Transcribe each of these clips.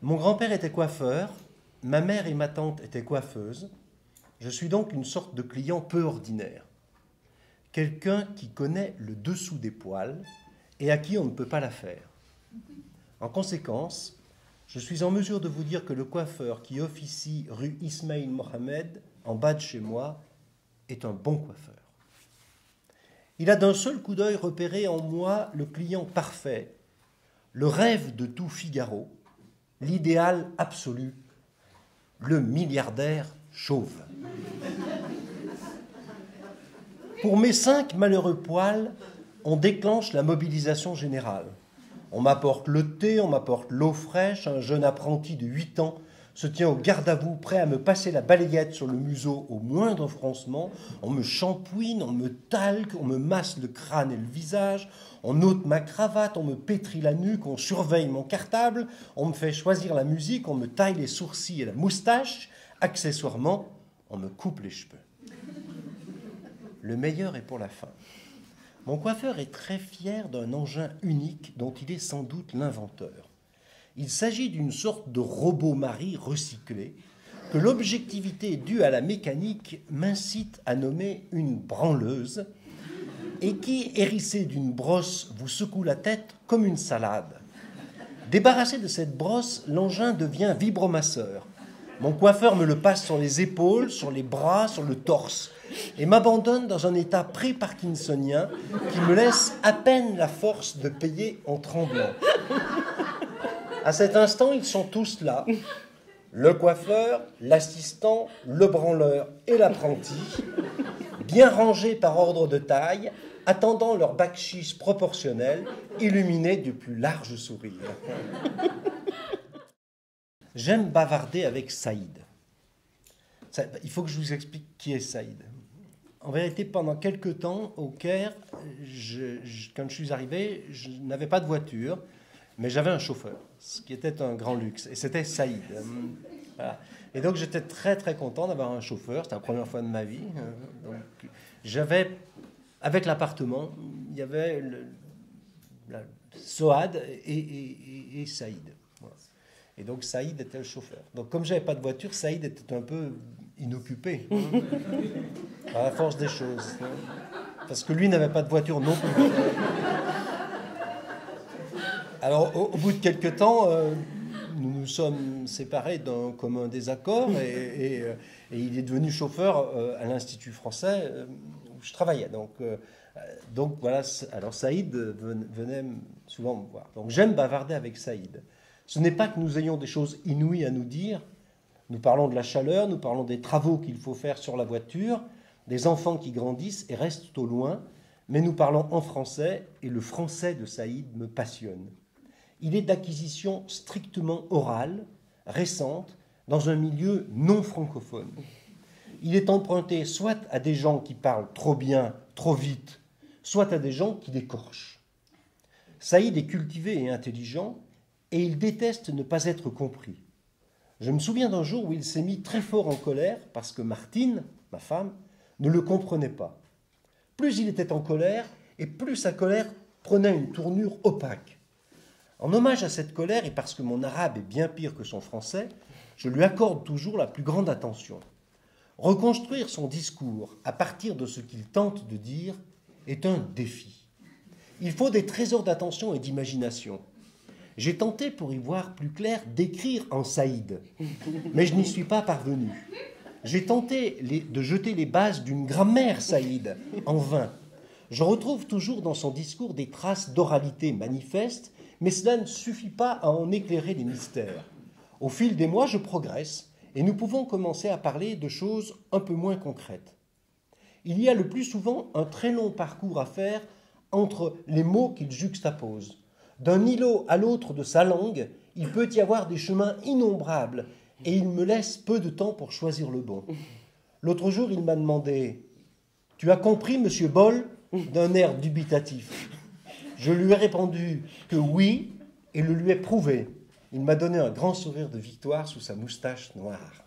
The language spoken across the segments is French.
Mon grand-père était coiffeur, ma mère et ma tante étaient coiffeuses. Je suis donc une sorte de client peu ordinaire. Quelqu'un qui connaît le dessous des poils et à qui on ne peut pas la faire. En conséquence, je suis en mesure de vous dire que le coiffeur qui officie rue Ismaïl Mohamed, en bas de chez moi, est un bon coiffeur. Il a d'un seul coup d'œil repéré en moi le client parfait, le rêve de tout Figaro, l'idéal absolu, le milliardaire chauve. Pour mes 5 malheureux poils, on déclenche la mobilisation générale. On m'apporte le thé, on m'apporte l'eau fraîche, un jeune apprenti de 8 ans se tient au garde-à-vous, prêt à me passer la balayette sur le museau au moindre froncement. On me shampouine, on me talque, on me masse le crâne et le visage, on ôte ma cravate, on me pétrit la nuque, on surveille mon cartable, on me fait choisir la musique, on me taille les sourcils et la moustache. Accessoirement, on me coupe les cheveux. Le meilleur est pour la fin. Mon coiffeur est très fier d'un engin unique dont il est sans doute l'inventeur. Il s'agit d'une sorte de robot-mari recyclé que l'objectivité due à la mécanique m'incite à nommer une branleuse et qui, hérissée d'une brosse, vous secoue la tête comme une salade. Débarrassé de cette brosse, l'engin devient vibromasseur. Mon coiffeur me le passe sur les épaules, sur les bras, sur le torse et m'abandonne dans un état pré-parkinsonien qui me laisse à peine la force de payer en tremblant. À cet instant, ils sont tous là. Le coiffeur, l'assistant, le branleur et l'apprenti, bien rangés par ordre de taille, attendant leur bakchis proportionnel, illuminés du plus large sourire. J'aime bavarder avec Saïd. Il faut que je vous explique qui est Saïd. En vérité, pendant quelque temps, au Caire, quand je suis arrivé, je n'avais pas de voiture, mais j'avais un chauffeur, ce qui était un grand luxe, et c'était Saïd. Voilà. Et donc j'étais très très content d'avoir un chauffeur, c'était la première fois de ma vie. Donc, j'avais, avec l'appartement, il y avait Soad et Saïd. Voilà. Et donc Saïd était le chauffeur. Donc comme j'avais pas de voiture, Saïd était un peu inoccupé, à la force des choses. Parce que lui n'avait pas de voiture non plus. Alors, au bout de quelques temps, nous nous sommes séparés d'un commun désaccord et il est devenu chauffeur à l'Institut français où je travaillais. Donc voilà, alors Saïd venait souvent me voir. Donc j'aime bavarder avec Saïd. Ce n'est pas que nous ayons des choses inouïes à nous dire. Nous parlons de la chaleur, nous parlons des travaux qu'il faut faire sur la voiture, des enfants qui grandissent et restent au loin, mais nous parlons en français et le français de Saïd me passionne. Il est d'acquisition strictement orale, récente, dans un milieu non francophone. Il est emprunté soit à des gens qui parlent trop bien, trop vite, soit à des gens qui l'écorchent. Saïd est cultivé et intelligent, et il déteste ne pas être compris. Je me souviens d'un jour où il s'est mis très fort en colère parce que Martine, ma femme, ne le comprenait pas. Plus il était en colère, et plus sa colère prenait une tournure opaque. En hommage à cette colère, et parce que mon arabe est bien pire que son français, je lui accorde toujours la plus grande attention. Reconstruire son discours à partir de ce qu'il tente de dire est un défi. Il faut des trésors d'attention et d'imagination. J'ai tenté, pour y voir plus clair, d'écrire en Saïd, mais je n'y suis pas parvenu. J'ai tenté de jeter les bases d'une grammaire Saïd, en vain. Je retrouve toujours dans son discours des traces d'oralité manifestes, mais cela ne suffit pas à en éclairer les mystères. Au fil des mois, je progresse, et nous pouvons commencer à parler de choses un peu moins concrètes. Il y a le plus souvent un très long parcours à faire entre les mots qu'il juxtapose. D'un îlot à l'autre de sa langue, il peut y avoir des chemins innombrables, et il me laisse peu de temps pour choisir le bon. L'autre jour, il m'a demandé « Tu as compris, monsieur Boll ?» d'un air dubitatif. Je lui ai répondu que oui, et le lui ai prouvé. Il m'a donné un grand sourire de victoire sous sa moustache noire.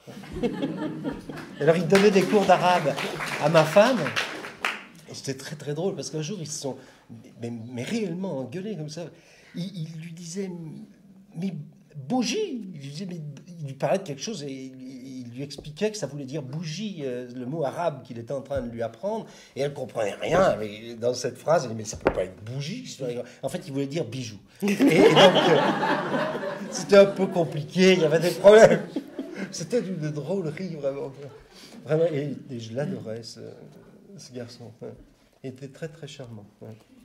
Alors, il donnait des cours d'arabe à ma femme. Et c'était très, très drôle, parce qu'un jour, ils se sont mais réellement engueulés comme ça. Il lui disait « Mais bougie. Il lui disait, mais il lui parlait de quelque chose et il lui expliquait que ça voulait dire bougie, le mot arabe qu'il était en train de lui apprendre. Et elle ne comprenait rien dans cette phrase. Elle dit, mais ça ne peut pas être bougie. En fait, il voulait dire bijou. Et donc, c'était un peu compliqué, il y avait des problèmes. C'était une drôlerie, vraiment. Vraiment, et je l'adorais, ce garçon. Il était très, très charmant. Ouais.